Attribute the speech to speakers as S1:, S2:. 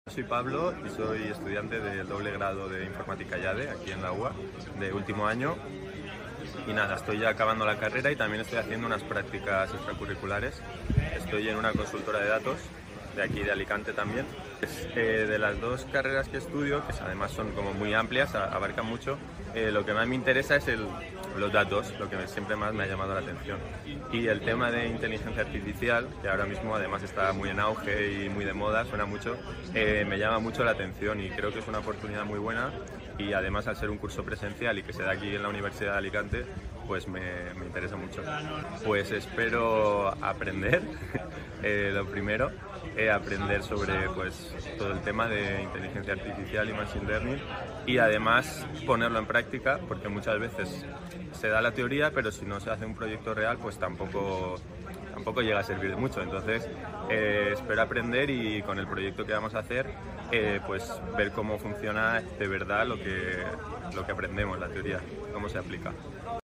S1: Soy Pablo y soy estudiante del doble grado de Informática IADE aquí en la UA, de último año. Y nada, estoy ya acabando la carrera y también estoy haciendo unas prácticas extracurriculares. Estoy en una consultora de datos, de aquí de Alicante también. De las dos carreras que estudio, que además son como muy amplias, abarcan mucho, lo que más me interesa es los datos, lo que siempre más me ha llamado la atención. Y el tema de inteligencia artificial, que ahora mismo además está muy en auge y muy de moda, suena mucho, me llama mucho la atención y creo que es una oportunidad muy buena. Y además, al ser un curso presencial y que se da aquí en la Universidad de Alicante, pues me interesa mucho. Pues espero aprender, lo primero, aprender sobre pues, todo el tema de inteligencia artificial y machine learning y además ponerlo en práctica, porque muchas veces se da la teoría, pero si no se hace un proyecto real, pues tampoco llega a servir de mucho. Entonces espero aprender y con el proyecto que vamos a hacer pues ver cómo funciona de verdad lo que aprendemos, la teoría, cómo se aplica.